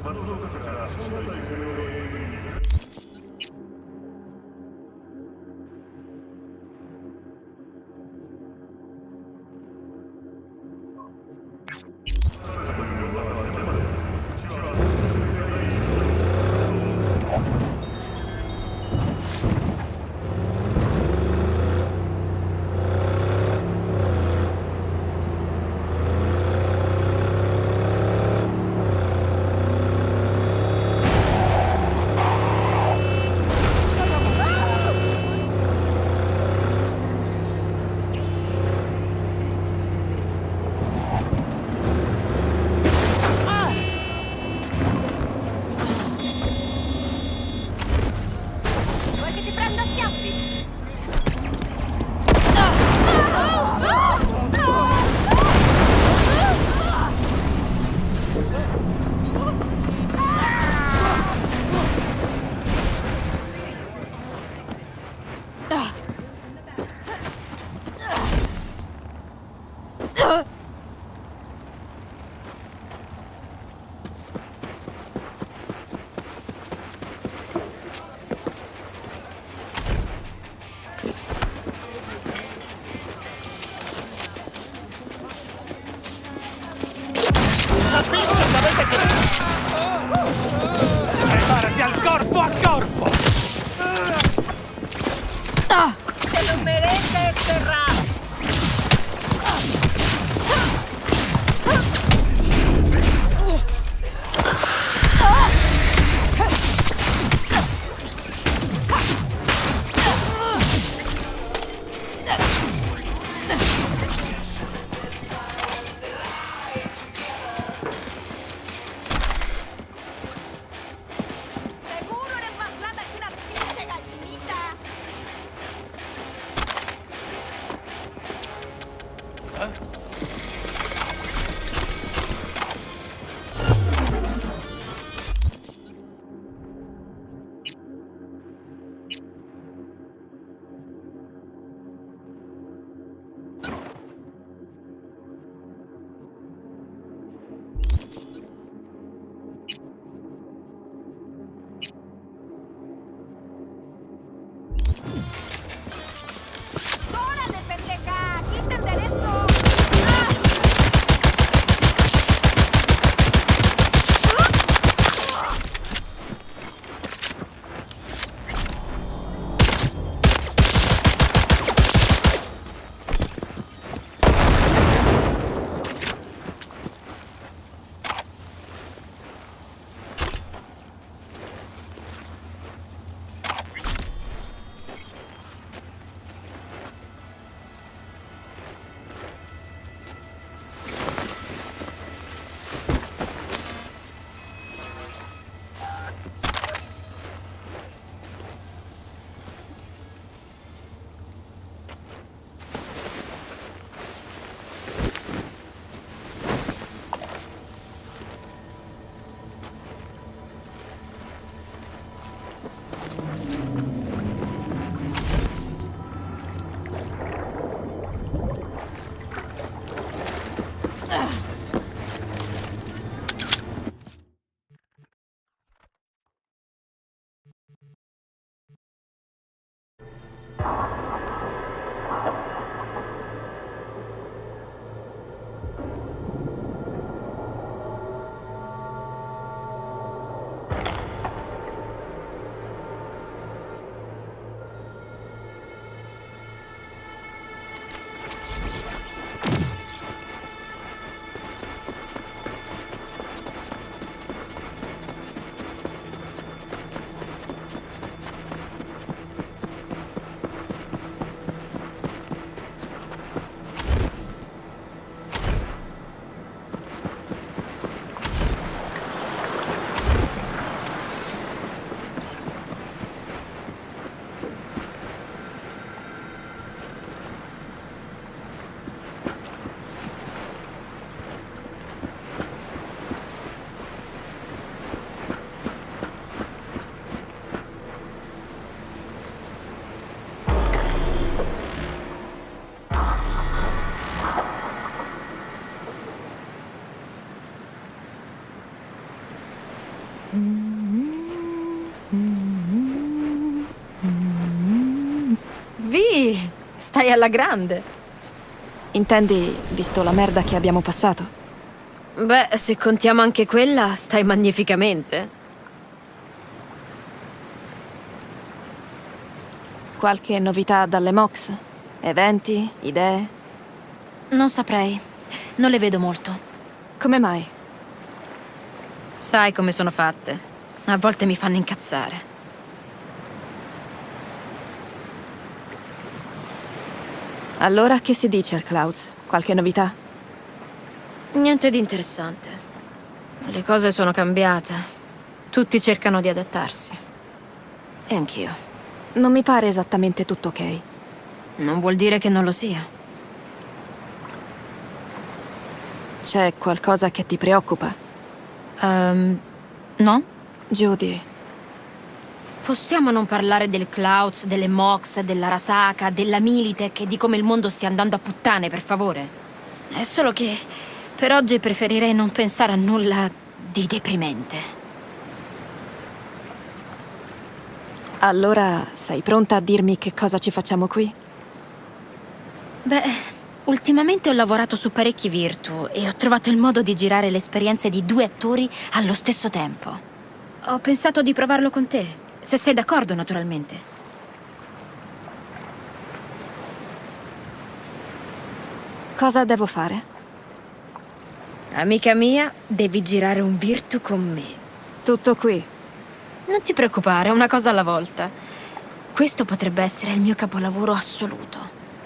Preparati al corpo a corpo! ¡Se lo merece, Terra! ¡Órale, pendeja! ¡Aquí te enderezo! Vi, stai alla grande. Intendi, visto la merda che abbiamo passato? Beh, se contiamo anche quella, stai magnificamente. Qualche novità dalle Mox? Eventi? Idee? Non saprei. Non le vedo molto. Come mai? Sai come sono fatte. A volte mi fanno incazzare. Allora che si dice al Clouds? Qualche novità? Niente di interessante. Le cose sono cambiate. Tutti cercano di adattarsi. E anch'io. Non mi pare esattamente tutto ok. Non vuol dire che non lo sia. C'è qualcosa che ti preoccupa? No? Judy, Possiamo non parlare del Clouds, delle Mox, dell'Arasaka, della Militech e di come il mondo stia andando a puttane, per favore? È solo che per oggi preferirei non pensare a nulla di deprimente. allora sei pronta a dirmi che cosa ci facciamo qui? Beh, ultimamente ho lavorato su parecchi virtu e ho trovato il modo di girare le esperienze di 2 attori allo stesso tempo. Ho pensato di provarlo con te, se sei d'accordo, naturalmente. Cosa devo fare? Amica mia, devi girare un virtu con me. Tutto qui. Non ti preoccupare, una cosa alla volta. Questo potrebbe essere il mio capolavoro assoluto.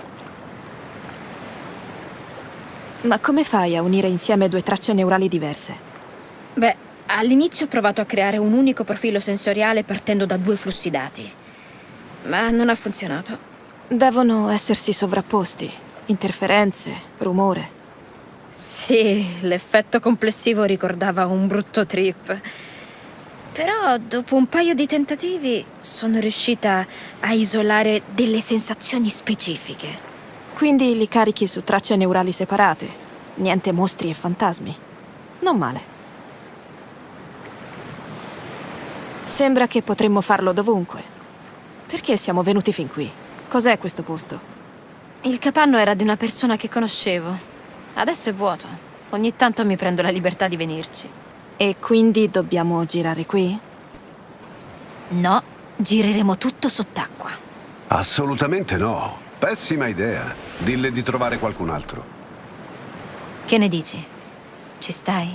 Ma come fai a unire insieme 2 tracce neurali diverse? Beh, all'inizio ho provato a creare un unico profilo sensoriale partendo da 2 flussi dati. Ma non ha funzionato. Devono essersi sovrapposti. Interferenze, rumore. Sì, l'effetto complessivo ricordava un brutto trip. Però dopo un paio di tentativi sono riuscita a isolare delle sensazioni specifiche. Quindi li carichi su tracce neurali separate. Niente mostri e fantasmi. Non male. Sembra che potremmo farlo dovunque. Perché siamo venuti fin qui? Cos'è questo posto? Il capanno era di una persona che conoscevo. Adesso è vuoto. Ogni tanto mi prendo la libertà di venirci. E quindi dobbiamo girare qui? No, gireremo tutto sott'acqua. Assolutamente no. Pessima idea. Dille di trovare qualcun altro. Che ne dici? Ci stai?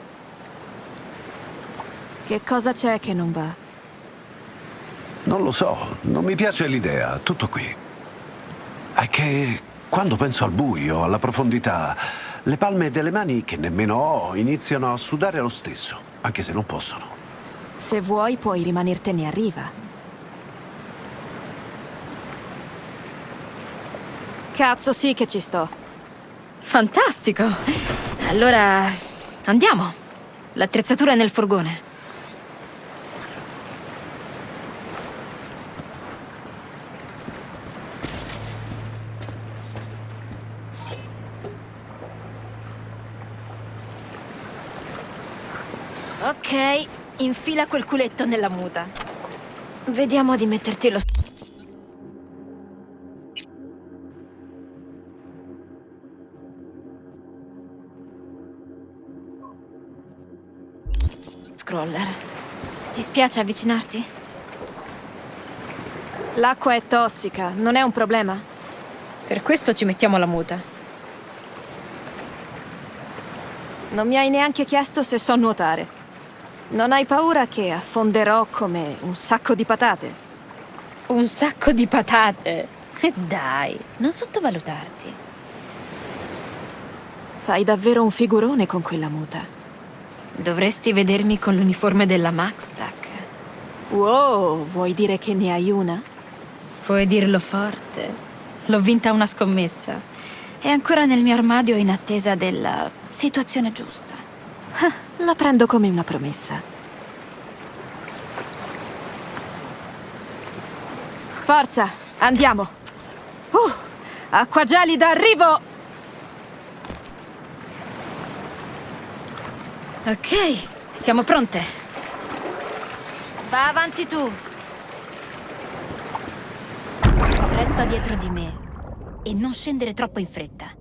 Che cosa c'è che non va? Non lo so, non mi piace l'idea. Tutto qui. È che quando penso al buio, alla profondità, le palme delle mani che nemmeno ho iniziano a sudare lo stesso, anche se non possono. Se vuoi puoi rimanertene a riva. Cazzo, sì che ci sto. Fantastico! Allora, andiamo. L'attrezzatura è nel furgone. Ok, infila quel culetto nella muta. Vediamo di metterti lo... scroller. Ti spiace avvicinarti? L'acqua è tossica, non è un problema? Per questo ci mettiamo la muta. Non mi hai neanche chiesto se so nuotare. Non hai paura che affonderò come un sacco di patate? Un sacco di patate. Dai, non sottovalutarti. Fai davvero un figurone con quella muta. Dovresti vedermi con l'uniforme della Maxtac. Wow, vuoi dire che ne hai una? Puoi dirlo forte. L'ho vinta una scommessa. È ancora nel mio armadio in attesa della situazione giusta. La prendo come una promessa. Forza, andiamo! Acqua gelida, arrivo! Ok, siamo pronte. Va avanti tu. Resta dietro di me e non scendere troppo in fretta.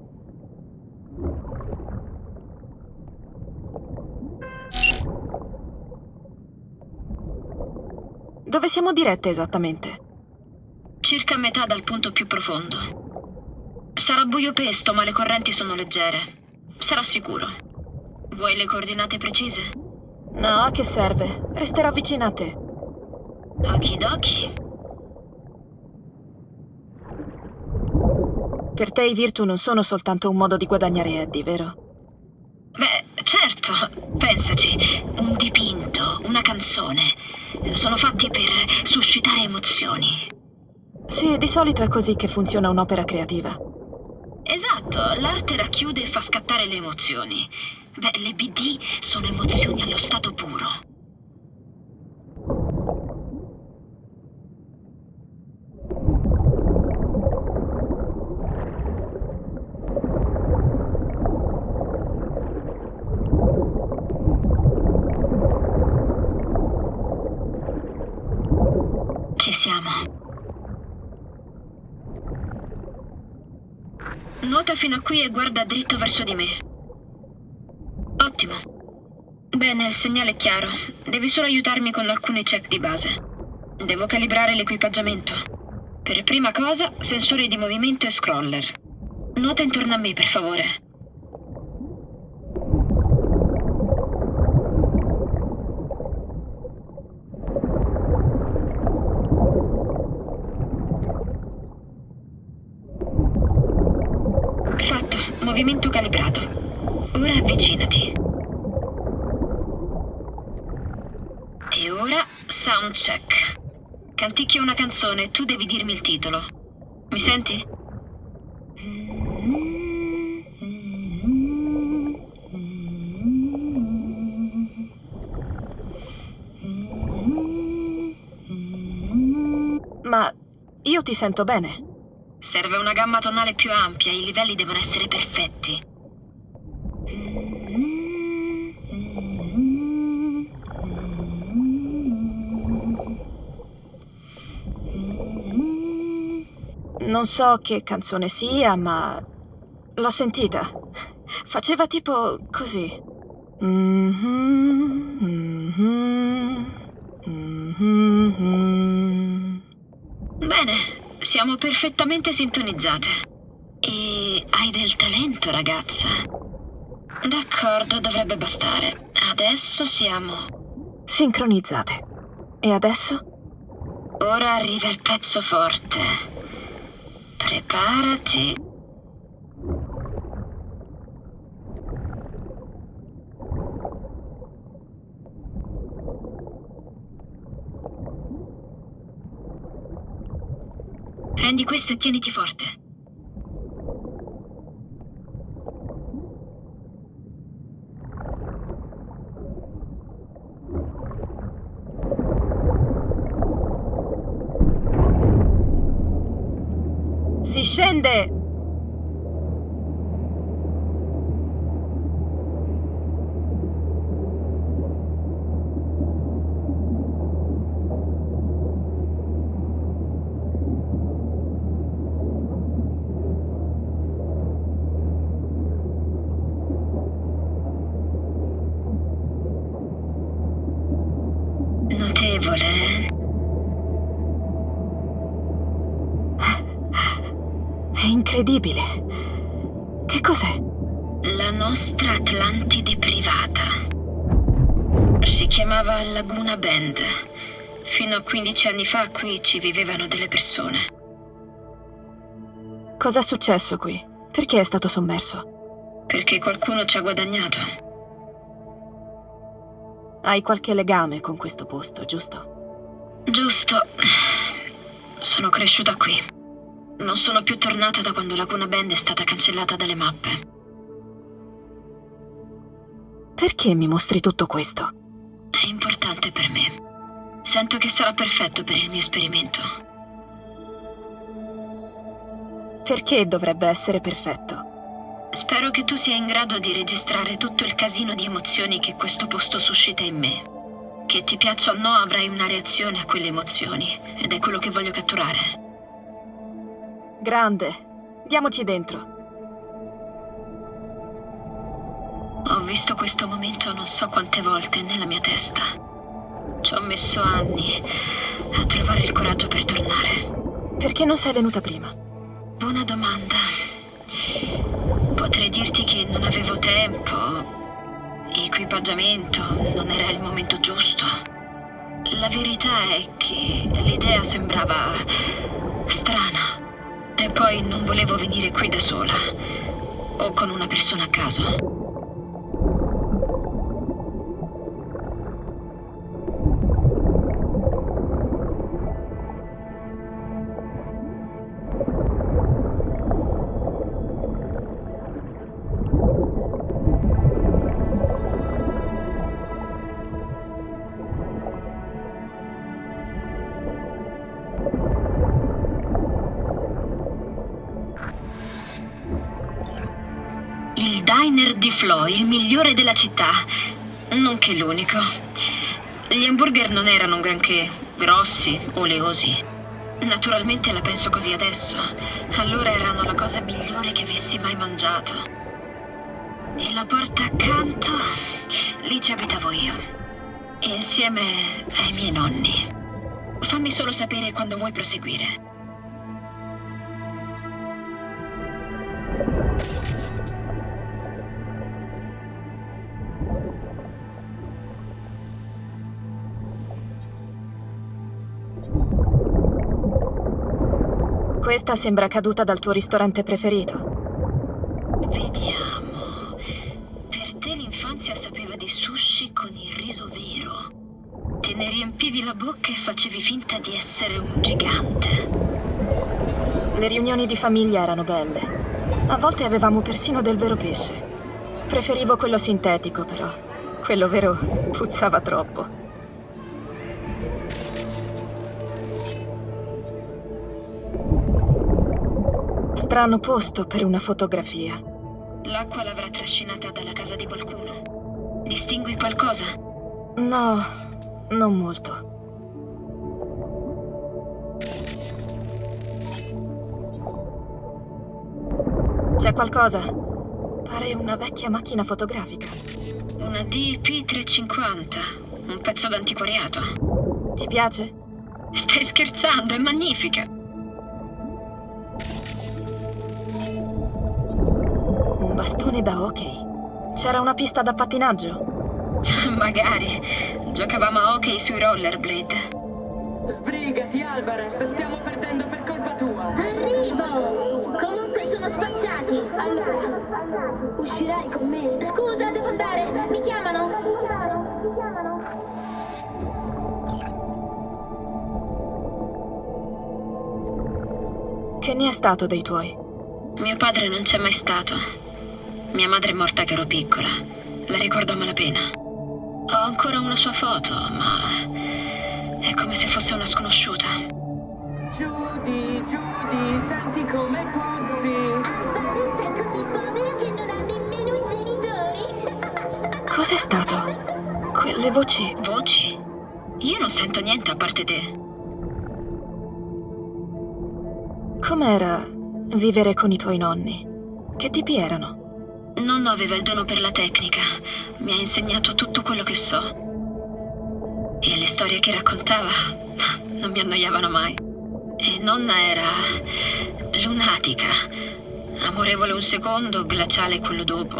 Dove siamo dirette esattamente? Circa a metà dal punto più profondo. Sarà buio pesto, ma le correnti sono leggere. Sarà sicuro. Vuoi le coordinate precise? No, a che serve? Resterò vicina a te. Okidoki. Per te i virtù non sono soltanto un modo di guadagnare Eddie, vero? Beh, certo. Pensaci. Un dipinto, una canzone. Sono fatti per suscitare emozioni. Sì, di solito è così che funziona un'opera creativa. Esatto, l'arte racchiude e fa scattare le emozioni. Beh, le BD sono emozioni allo stato puro. Ci siamo. Nuota fino a qui e guarda dritto verso di me. Ottimo. Bene, il segnale è chiaro. Devi solo aiutarmi con alcuni check di base. Devo calibrare l'equipaggiamento. Per prima cosa, sensori di movimento e scroller. Nuota intorno a me, per favore. Fatto, movimento calibrato. Ora avvicinati. E ora sound check. Canticchio una canzone e tu devi dirmi il titolo. Mi senti? Ma io ti sento bene. Serve una gamma tonale più ampia, i livelli devono essere perfetti. Non so che canzone sia, ma l'ho sentita. Faceva tipo così. Bene, siamo perfettamente sintonizzate. E hai del talento, ragazza. D'accordo, dovrebbe bastare. Adesso siamo Sincronizzate. E adesso? Ora arriva il pezzo forte. Preparati. Prendi questo e tieniti forte. Si scende! Notevole, eh? È incredibile. Che cos'è? La nostra Atlantide privata. Si chiamava Laguna Bend. Fino a 15 anni fa qui ci vivevano delle persone. Cos'è successo qui? Perché è stato sommerso? Perché qualcuno ci ha guadagnato. Hai qualche legame con questo posto, giusto? Giusto. Sono cresciuta qui. Non sono più tornata da quando Laguna Bend è stata cancellata dalle mappe. Perché mi mostri tutto questo? È importante per me. Sento che sarà perfetto per il mio esperimento. Perché dovrebbe essere perfetto? Spero che tu sia in grado di registrare tutto il casino di emozioni che questo posto suscita in me. Che ti piaccia o no, avrai una reazione a quelle emozioni, ed è quello che voglio catturare. Grande. Diamoci dentro. Ho visto questo momento non so quante volte nella mia testa. Ci ho messo anni a trovare il coraggio per tornare. Perché non sei venuta prima? Buona domanda. Potrei dirti che non avevo tempo, equipaggiamento, non era il momento giusto. La verità è che l'idea sembrava strana. E poi non volevo venire qui da sola, o con una persona a caso. Il diner di Flo, il migliore della città, nonché l'unico. Gli hamburger non erano un granché, grossi, oleosi. Naturalmente la penso così adesso. Allora erano la cosa migliore che avessi mai mangiato. E la porta accanto, lì ci abitavo io, insieme ai miei nonni. Fammi solo sapere quando vuoi proseguire. Questa sembra caduta dal tuo ristorante preferito. Vediamo. Per te l'infanzia sapeva di sushi con il riso vero. Te ne riempivi la bocca e facevi finta di essere un gigante. Le riunioni di famiglia erano belle. A volte avevamo persino del vero pesce. Preferivo quello sintetico, però. Quello vero puzzava troppo. Strano posto per una fotografia. L'acqua l'avrà trascinata dalla casa di qualcuno. Distingui qualcosa? No, non molto. C'è qualcosa? Pare una vecchia macchina fotografica. Una DP 350, un pezzo d'antiquariato. Ti piace? Stai scherzando, è magnifica. Un bastone da hockey. C'era una pista da pattinaggio? Magari. Giocavamo a hockey sui rollerblade. Sbrigati, Alvarez, stiamo perdendo per colpa tua. Arrivo! Comunque sono spacciati. Allora, uscirai con me? Scusa, devo andare. Mi chiamano. Che ne è stato dei tuoi? Mio padre non c'è mai stato. Mia madre è morta che ero piccola. La ricordo a malapena. Ho ancora una sua foto, ma è come se fosse una sconosciuta. Judy, senti come puzzi. Alvarez è così povero che non ha nemmeno i genitori. Cos'è stato? Quelle voci... Voci? Io non sento niente a parte te. Com'era vivere con i tuoi nonni? Che tipi erano? Nonno aveva il dono per la tecnica. Mi ha insegnato tutto quello che so. E le storie che raccontava non mi annoiavano mai. E nonna era lunatica. Amorevole un secondo, glaciale quello dopo.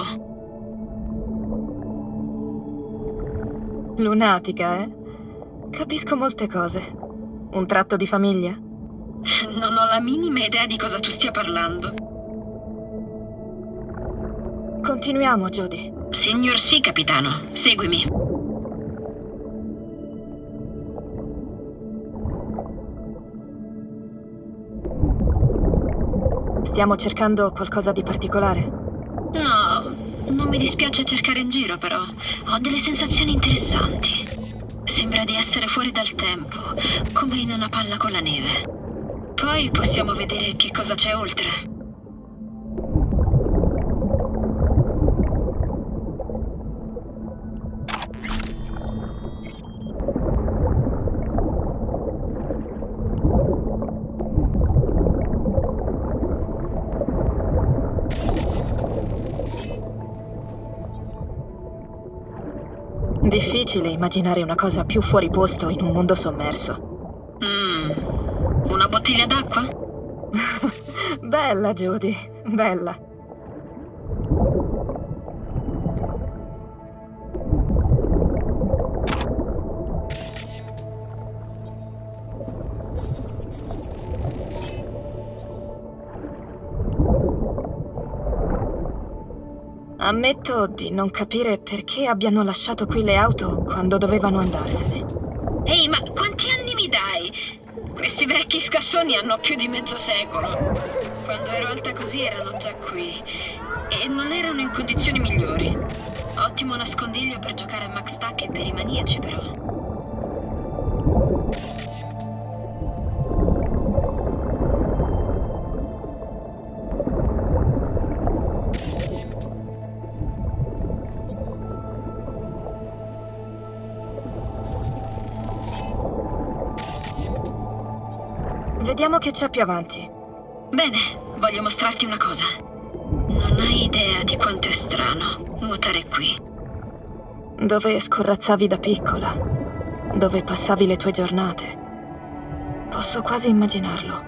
Lunatica, eh? Capisco molte cose. Un tratto di famiglia? Non ho la minima idea di cosa tu stia parlando. Continuiamo, Judy. Signor sì, capitano. Seguimi. Stiamo cercando qualcosa di particolare? No, non mi dispiace cercare in giro, però ho delle sensazioni interessanti. Sembra di essere fuori dal tempo, come in una palla con la neve. Poi possiamo vedere che cosa c'è oltre. difficile immaginare una cosa più fuori posto in un mondo sommerso. Una bottiglia d'acqua? Bella, Judy, bella. Ammetto di non capire perché abbiano lasciato qui le auto quando dovevano andarsene. Ehi, ma quanti anni mi dai? Questi vecchi scassoni hanno più di mezzo secolo. Quando ero alta così erano già qui. E non erano in condizioni migliori. Ottimo nascondiglio per giocare a Max Tack e per i maniaci, però. Vediamo che c'è più avanti. Bene, voglio mostrarti una cosa. Non hai idea di quanto è strano nuotare qui. Dove scorrazzavi da piccola, dove passavi le tue giornate. Posso quasi immaginarlo.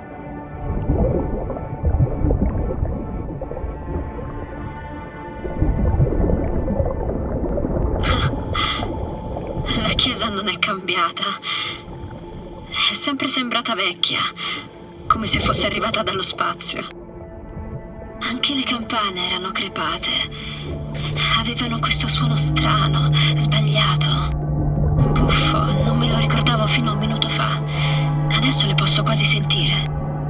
La chiesa non è cambiata. È sempre sembrata vecchia, come se fosse arrivata dallo spazio. Anche le campane erano crepate. Avevano questo suono strano, sbagliato. Buffo, non me lo ricordavo fino a un minuto fa. Adesso le posso quasi sentire.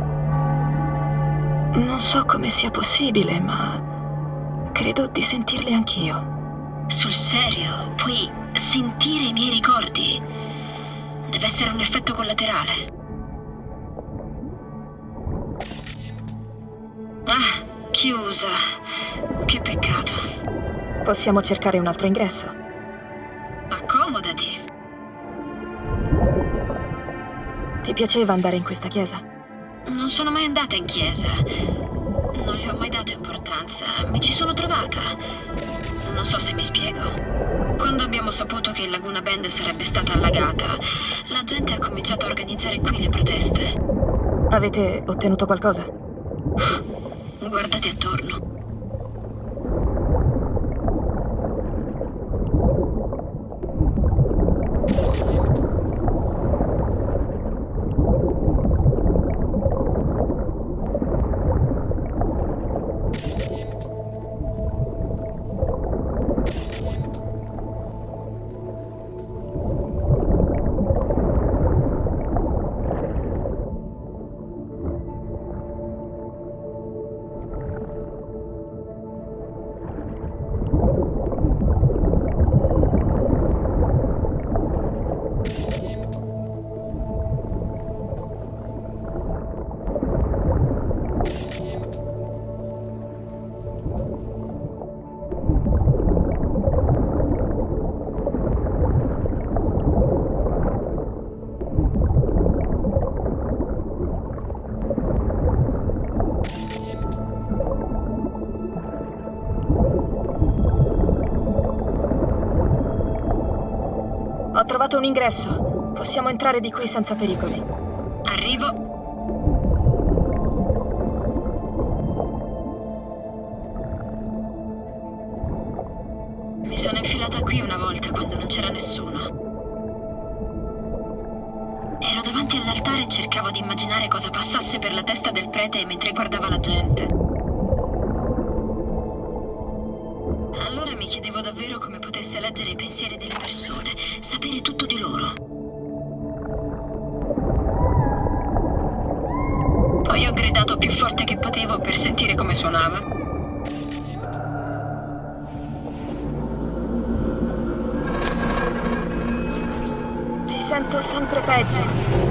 Non so come sia possibile, ma credo di sentirle anch'io. Sul serio, puoi sentire i miei ricordi? Deve essere un effetto collaterale. Ah, chiusa. Che peccato. Possiamo cercare un altro ingresso. Accomodati. Ti piaceva andare in questa chiesa? Non sono mai andata in chiesa. Non le ho mai dato importanza. Mi ci sono trovata. Non so se mi spiego. Quando abbiamo saputo che il Laguna Bend sarebbe stata allagata, la gente ha cominciato a organizzare qui le proteste. Avete ottenuto qualcosa? Guardate attorno. Ho trovato un ingresso. Possiamo entrare di qui senza pericoli. Arrivo. Mi sono infilata qui una volta quando non c'era nessuno. Ero davanti all'altare e cercavo di immaginare cosa passasse per la testa del prete mentre guardava la gente. Allora mi chiedevo davvero come potesse leggere i pensieri delle persone, sapere tutto di loro. Poi ho gridato più forte che potevo per sentire come suonava. Ti sento sempre peggio.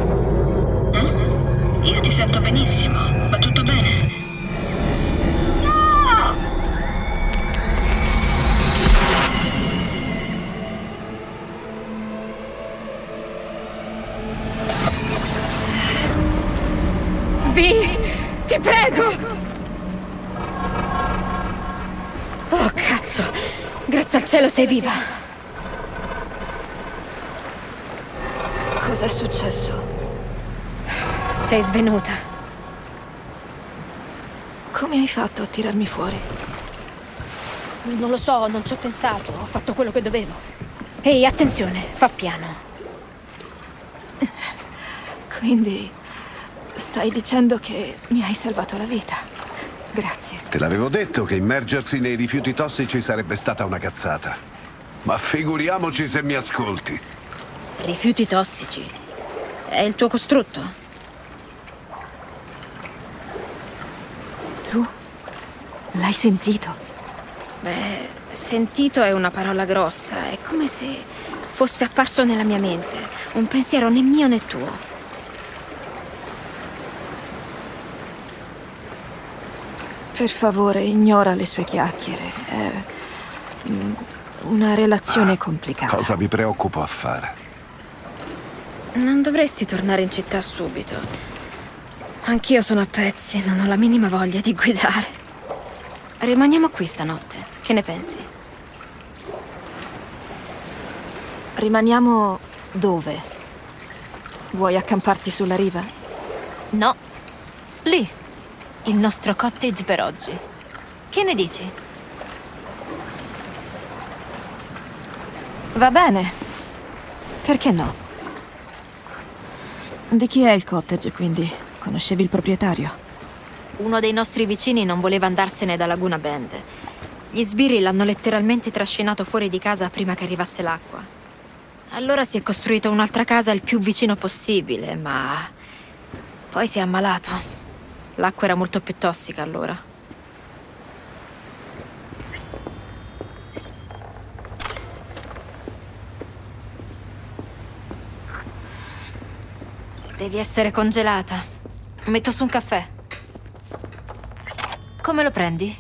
Io ti sento benissimo. Va tutto bene? Ti prego! Oh, cazzo! Grazie al cielo sei viva! Cos'è successo? Sei svenuta. Come hai fatto a tirarmi fuori? Non lo so, non ci ho pensato. Ho fatto quello che dovevo. Ehi, attenzione, fa piano. Quindi stai dicendo che mi hai salvato la vita. Grazie. Te l'avevo detto che immergersi nei rifiuti tossici sarebbe stata una cazzata. Ma figuriamoci se mi ascolti. Rifiuti tossici. È il tuo costrutto? Tu? L'hai sentito? Beh, sentito è una parola grossa. È come se fosse apparso nella mia mente. Un pensiero né mio né tuo. Per favore, ignora le sue chiacchiere. È una relazione complicata. Cosa mi preoccupo a fare? Non dovresti tornare in città subito. Anch'io sono a pezzi, non ho la minima voglia di guidare. Rimaniamo qui stanotte. Che ne pensi? Rimaniamo dove? Vuoi accamparti sulla riva? No. Lì. Il nostro cottage per oggi. Che ne dici? Va bene. Perché no? Di chi è il cottage, quindi? Conoscevi il proprietario? Uno dei nostri vicini non voleva andarsene da Laguna Bend. Gli sbirri l'hanno letteralmente trascinato fuori di casa prima che arrivasse l'acqua. Allora si è costruito un'altra casa il più vicino possibile, ma poi si è ammalato. L'acqua era molto più tossica allora. Devi essere congelata. Metto su un caffè. Come lo prendi?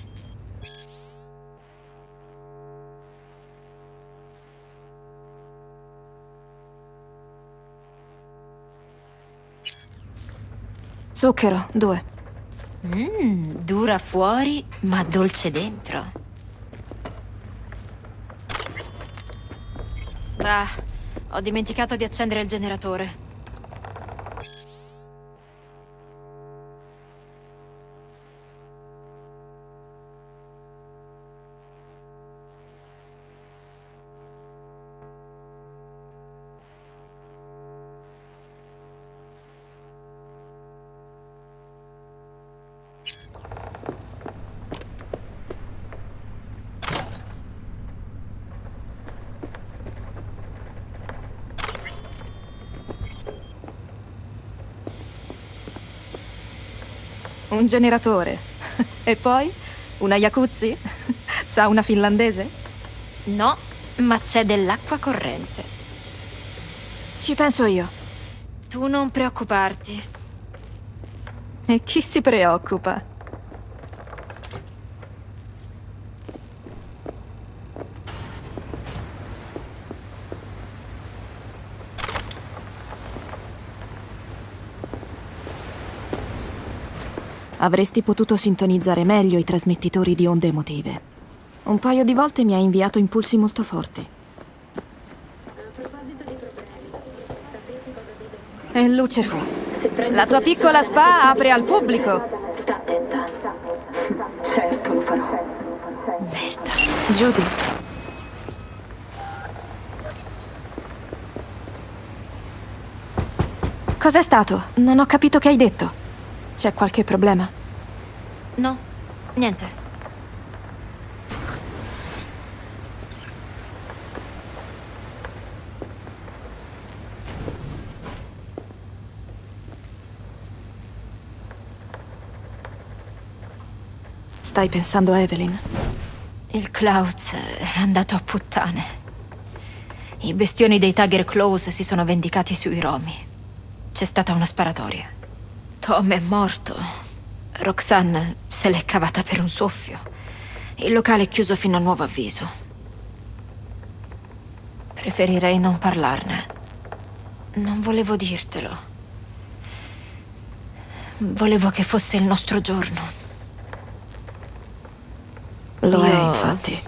Zucchero, 2. Dura fuori, ma dolce dentro. Ah, ho dimenticato di accendere il generatore. Un generatore. E poi? Una jacuzzi? Sauna finlandese? No, ma c'è dell'acqua corrente. Ci penso io. Tu non preoccuparti. E chi si preoccupa? Avresti potuto sintonizzare meglio i trasmettitori di onde emotive. Un paio di volte mi ha inviato impulsi molto forti. E luce fu. La tua piccola spa apre al pubblico. Sta attenta. Certo, lo farò. Merda. Judy. Cos'è stato? Non ho capito che hai detto. C'è qualche problema? No, niente. Stai pensando a Evelyn? Il Clouds è andato a puttane. I bestioni dei Tiger Claws si sono vendicati sui Romi. C'è stata una sparatoria. Tom è morto. Roxanne se l'è cavata per un soffio. Il locale è chiuso fino a nuovo avviso. Preferirei non parlarne. Non volevo dirtelo. Volevo che fosse il nostro giorno. Lo è, infatti.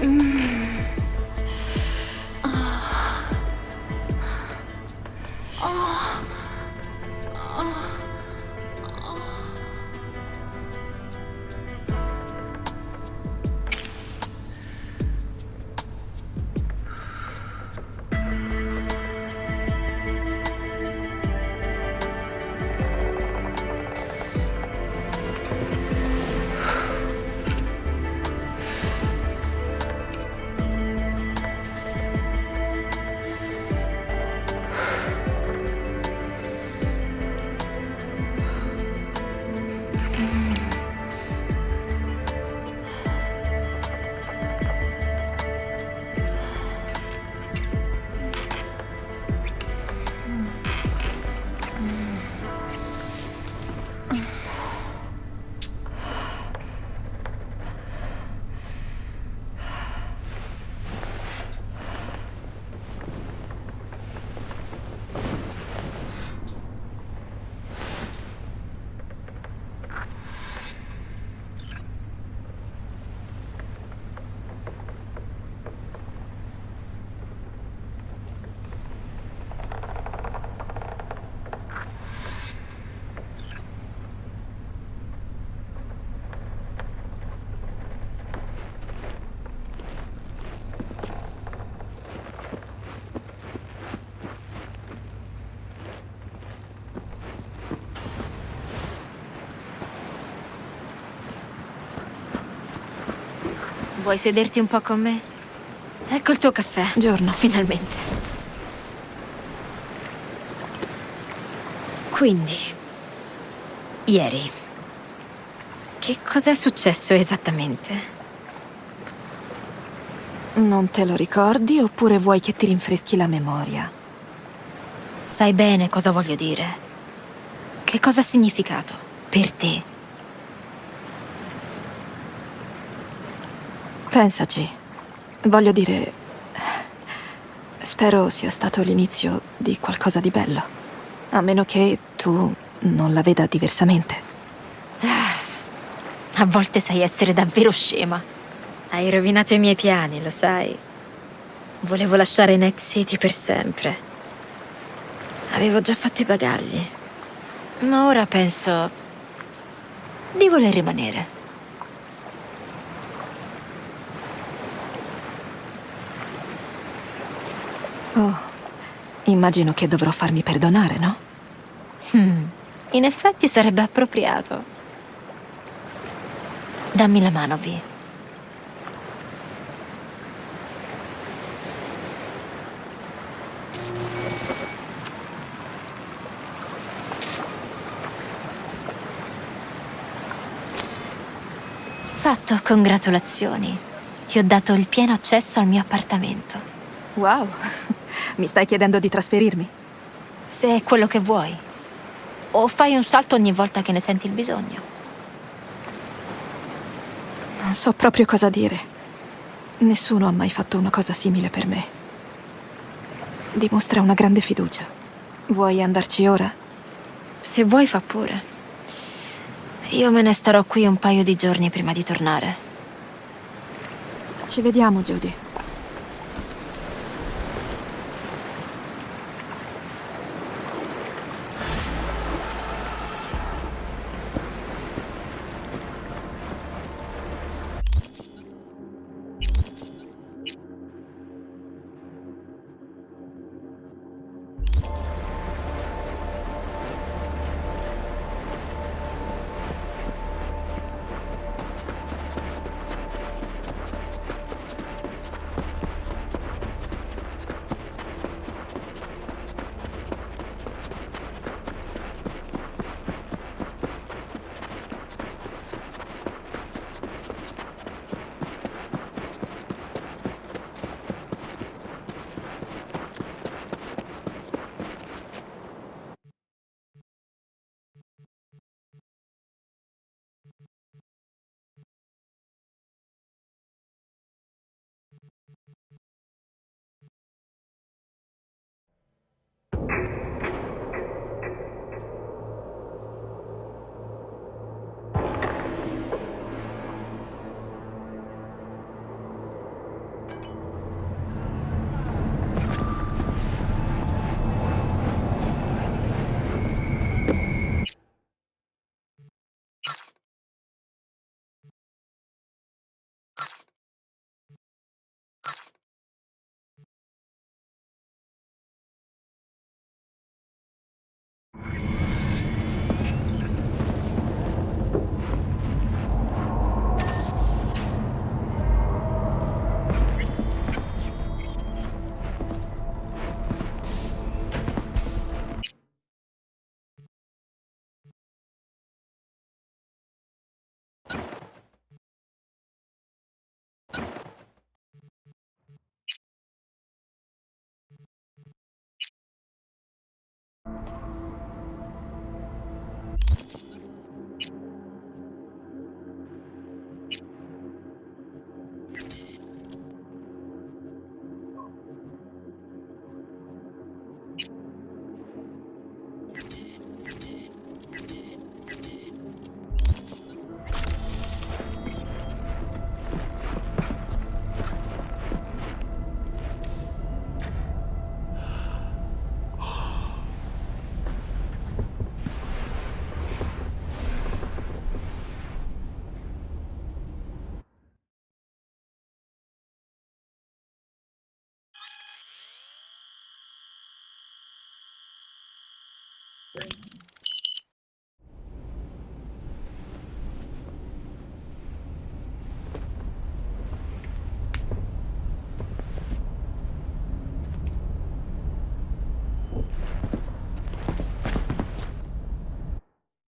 Vuoi sederti un po' con me? Ecco il tuo caffè. Giorno. Finalmente. Quindi, ieri, che cos'è successo esattamente? Non te lo ricordi oppure vuoi che ti rinfreschi la memoria? Sai bene cosa voglio dire. Che cosa ha significato per te? Pensaci. Voglio dire, spero sia stato l'inizio di qualcosa di bello. A meno che tu non la veda diversamente. A volte sai essere davvero scema. Hai rovinato i miei piani, lo sai. Volevo lasciare Night City per sempre. Avevo già fatto i bagagli. Ma ora penso di voler rimanere. Oh, immagino che dovrò farmi perdonare, no? In effetti sarebbe appropriato. Dammi la mano, Vi. Fatto, congratulazioni. Ti ho dato il pieno accesso al mio appartamento. Wow, mi stai chiedendo di trasferirmi? Se è quello che vuoi. O fai un salto ogni volta che ne senti il bisogno. Non so proprio cosa dire. Nessuno ha mai fatto una cosa simile per me. Dimostra una grande fiducia. Vuoi andarci ora? Se vuoi fa pure. Io me ne starò qui un paio di giorni prima di tornare. Ci vediamo, Judy.